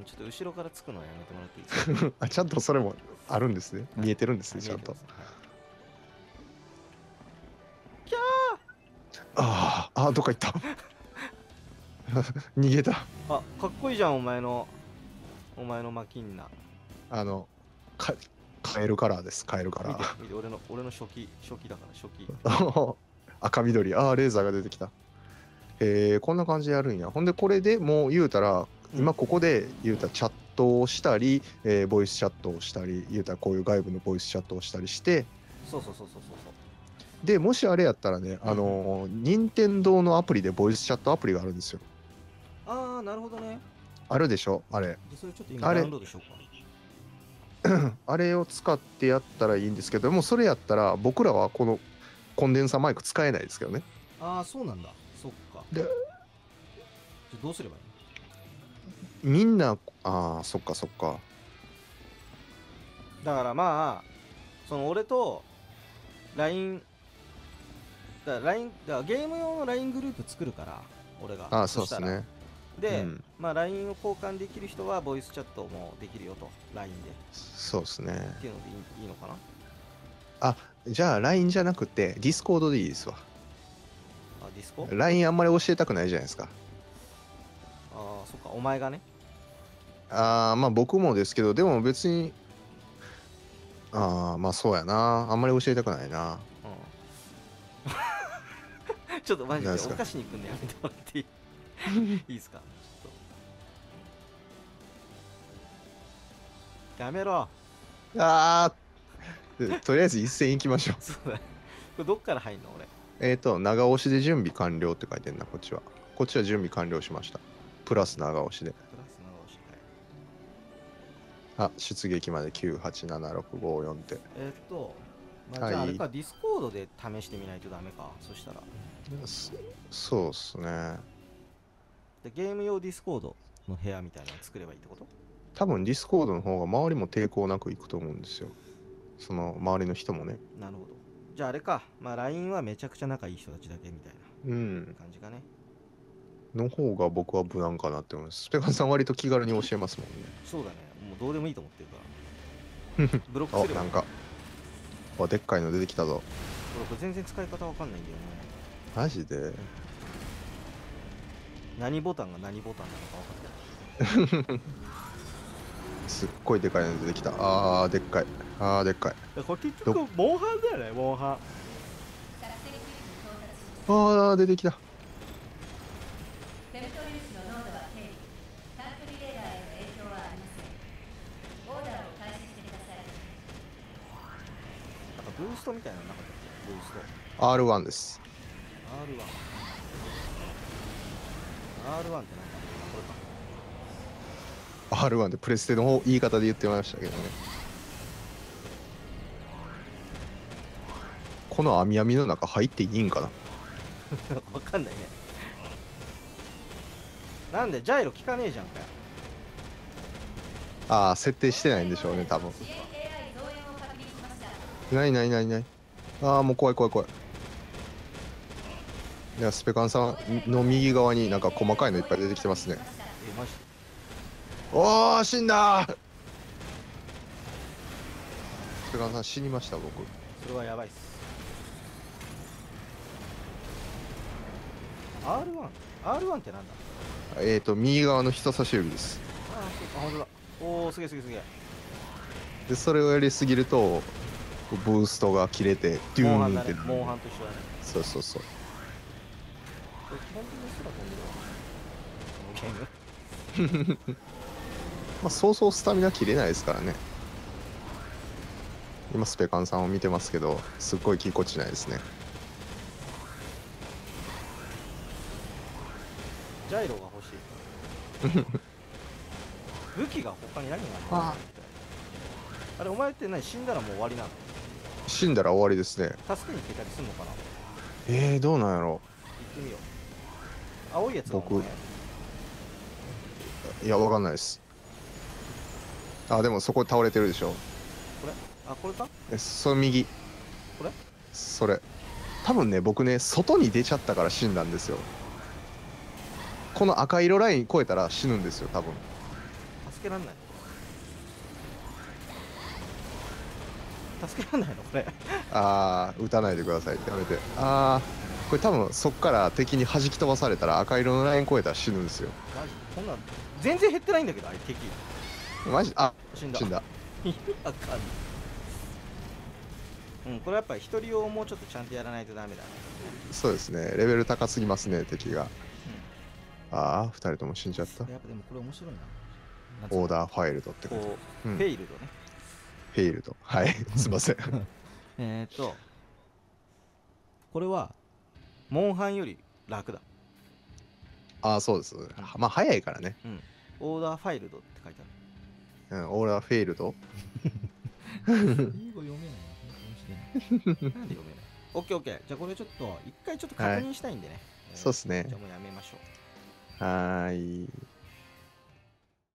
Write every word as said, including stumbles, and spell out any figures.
ちょっと後ろからつくのはやめてもらっていいですか。 あ、ちゃんとそれもあるんですね。見えてるんですね、ちゃんと。 キャああ、あ、どっか行った。逃げた。 ーあ、かっこいいじゃん、お前の。お前のマキンナ。 あの、かカエルカラーです、カエルカラ見て、 ー。 見て、俺の、俺の初期、初期だから、初期。 赤緑。ああ、レーザーが出てきた。へえ、こんな感じでやるんや。ほんで、これでもう言うたら、今ここで言うたらチャットをしたり、えーボイスチャットをしたり、言うたらこういう外部のボイスチャットをしたりして、 そうそうそうそうそうそうで、もしあれやったらね、あのー、任天堂のアプリでボイスチャットアプリがあるんですよ。 ああ、なるほどね。 あるでしょ、あれ。 で、それちょっと今あれダウンロードしようか。 あれを使ってやったらいいんですけども、それやったら僕らはこのコンデンサーマイク使えないですけどね。 ああ、そうなんだ。そっか。 で、 じゃあどうすればいいみんな、ああ、そっかそっか。 だからまあ、その俺と ライン、だから ライン、だからゲーム用の ライン グループ作るから、俺が。 ああ、そうしたらですね。 で、 うん、 まあ ライン を交換できる人はボイスチャットもできるよと、ライン で。 そうですね。 っていうのでいいいいのかな。 あ、じゃあ ライン じゃなくて Discord でいいですわ。 あ、ディスコライン あんまり教えたくないじゃないですか。 ああ、そっか、お前がね。 ああ、まあ僕もですけど、でも別に、ああ、まあそうやな。あんまり教えたくないな。 うん。ちょっとマジでおなんですか。 菓子に行くんでやめてもらっていいいいですか。ちょっと。やめろ。 ああ、とりあえず一斉行きましょう。 そうだ。これどっから入んの俺。 えっと、長押しで準備完了って書いてんな、こっちは。こっちは準備完了しました。プラス長押しで。 プラス長押し。 あ、出撃まできゅうはちななろくごよんって。 えーっと、まあ、 はいじゃああれか、ディスコードで試してみないとダメか。そしたら。 そそうっすね。 でゲーム用ディスコードの部屋みたいなの作ればいいってこと。 多分ディスコードの方が周りも抵抗なくいくと思うんですよ。その周りの人もね。 なるほど。じゃああれか、まあ ライン はめちゃくちゃ仲いい人たちだけみたいなうん。 感じかね。 の方が僕は無難かなって思います。スペカンさん割と気軽に教えますもんね。 そうだね。もうどうでもいいと思ってるから。ブロックあ、 すればいないんか、あ、でっかいの出てきたぞ。 俺これ全然使い方わかんないんだよね。 マジで。 何ボタンが何ボタンなのか分かってない。 すっごいでかいの出てきた。あー、でっかい。あー、でっかい。 これ結局モンハンだよね、モンハン。 あー、出てきた。 セルト粒子の濃度は低い。タンクリレーダーへの影響はありません。オーダーを開始してください。 なんかブーストみたいなのなかったっけ、ブースト。 アールワン です。 アールワン。アールワン ってなんだ、これか。 アールワン でプレステの方言い方で言ってましたけどね。この網網の中入っていいんかな。 わかんないね。なんでジャイロ効かねえじゃんかよ。 ああ、設定してないんでしょうね、多分。 支援 エーアイ 増援を確認しました。 ないないないない。ああ、もう怖い怖い怖い。いや、スペカンさんの右側になんか細かいのいっぱい出てきてますね。 え、マジで。 おー、死んだー。スペカンさん死にました、僕。 それはやばいっす。アールワン？ アールワン ってなんだ。 えーと、右側の人差し指です。 ああ、そうか、ほんとだ。おお、すげえすげえすげえ。 で、それをやりすぎると、ブーストが切れて、デュモンハンだね。 ーンってなる。 モンハンと一緒だね。 そうそうそう。 これ基本的に空飛んでるわ。このゲーム。 まあ、そうそうスタミナ切れないですからね。今、スペカンさんを見てますけど、すっごいぎこちないですね。 ジャイロが欲しい。武器が他に何があるの？ ああれ、お前って何、死んだらもう終わりなの？ 死んだら終わりですね。 助けに行けたりすんのかな？行えー、どうなんやろってみよう。青いやつはお僕前？ いや、わかんないです。あ、でもそこ倒れてるでしょ。 これ？あ、これか？ え、それ右。 これ？ それ。多分ね、僕ね、外に出ちゃったから死んだんですよ。この赤色ライン越えたら死ぬんですよ、多分。 助けらんない助けらんないのこれあー、撃たないでくださいってやめて。あー、これ多分そっから敵に弾き飛ばされたら赤色のライン越えたら死ぬんですよ。 マジこんなん全然減ってないんだけどあれ敵マジ、あ、 死んだ死んだ。 意味わかんないうんこれやっぱり一人をもうちょっとちゃんとやらないとダメだねそうですね、レベル高すぎますね、敵が。ああ、ふたりとも死んじゃった。 やっぱでもこれ面白いななんつうのオーダーファイルドってこと。 こう、 うんフェイルドねフェイルド。はい、すいません。 えーっとこれはモンハンより楽だああ、そうです。まあ、早いからね。 うんオーダーファイルドって書いてあるうん、オーダーフェイルド。 英語読めないな。なんで読めないオッケーオッケー。じゃあこれちょっと、一回ちょっと確認したいんでね。えーそうっすねじゃあもうやめましょう。 はーい。